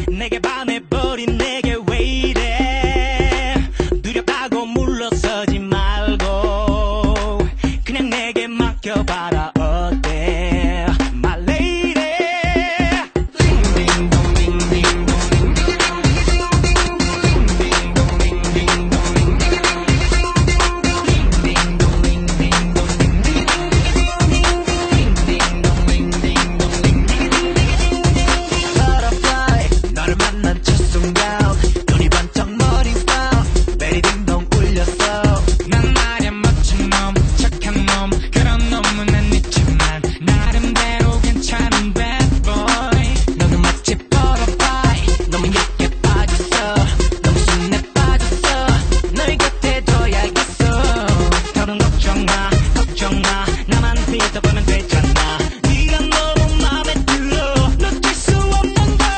내게 반해버린 내게 왜 이래 두렵다고 물러서지 말고 그냥 내게 맡겨봐라 어때 My lady Butterfly 너를 만난 첫 순간 눈이 번쩍 머리 스타일 베리 딩동 울렸어 난 말야 멋진 놈 착한 놈 그런 놈은 아니지만 나름대로 괜찮은 bad boy 너는 마치 butterfly 너무 얇게 빠졌어 너무 순해 빠졌어 널 곁에 둬야겠어 더는 걱정 마 나만 믿어보면 되잖아 네가 너무 맘에 들어 놓칠 수 없는 걸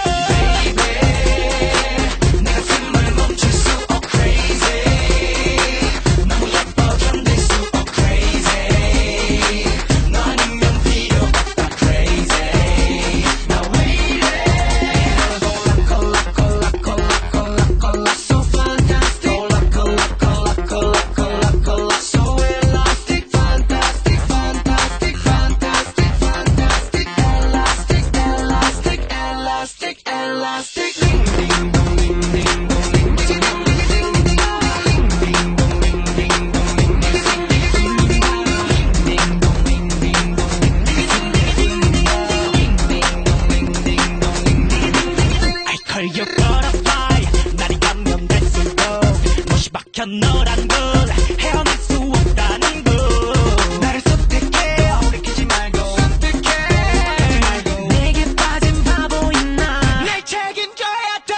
Baby 내 가슴을 멈출 수 crazy 너무 예뻐 견딜 수 crazy 너 아니면 필요 없다 crazy 나 왜 이래 콜라 so fantastic 콜라 so elastic fantastic elastic ding dong ding ding dong ding ding dong I call you butterfly 날이 가면 될수록 못이 박혀 너란 걸 헤어날 수 없다는 걸 나를 선택해 돌이키지 말고 내게 빠진 바보인 나 날 책임져야 돼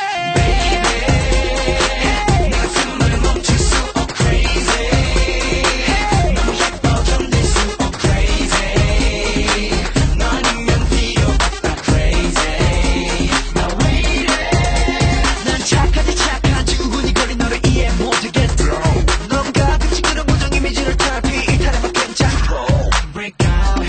Baby 내 가슴을 멈출 수 crazy 너무 예뻐 견딜 수 crazy 너 아니면 필요 없다 crazy 나 왜 이래 난 착하지 우니거리 너를 이해 못하겠어 너무 가끔씩 그런 부정 이미지를 탈피 이탈해봐 괜찮고 Break out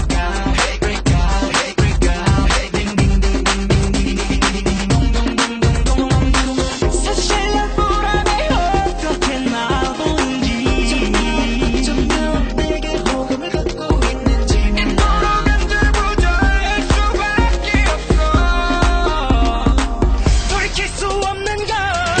사실 난 불안해 어떻게 나 보는지 점점 내게 호감을 갖고 있는지 모르면 들부자일 수밖에 없어 돌이킬 수 없는 걸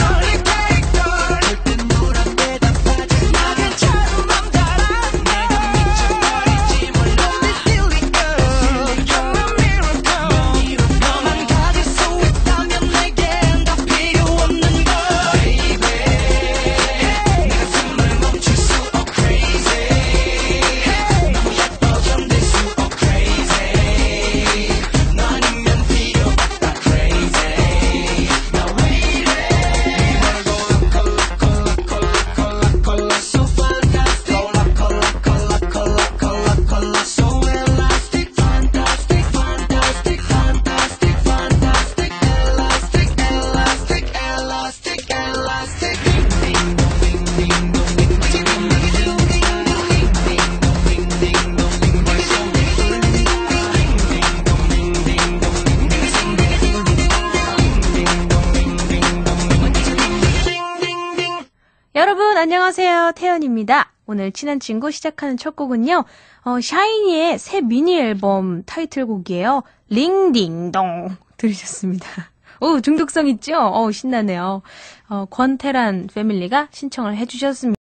절대 물어 대답하지 나 괜찮은 남자라 내가 미쳐버릴지 몰라 Silly girl You're a miracle 너만 가질 수 있다면 내겐 다 필요 없는 걸 Baby 내 가슴을 멈출 수 crazy 너무 예뻐 견딜 수 crazy 너 아니면 필요 없다 crazy 나 왜 이래 콜라 so fantastic 콜라 so elastic fantastic elastic ding dong ding dong ding 여러분 안녕하세요, 태연입니다. 오늘 친한 친구 시작하는 첫 곡은요, 샤이니의 새 미니 앨범 타이틀곡이에요. 링딩동 들으셨습니다. 오, 중독성 있죠? 신나네요. 권태란 패밀리가 신청을 해주셨습니다.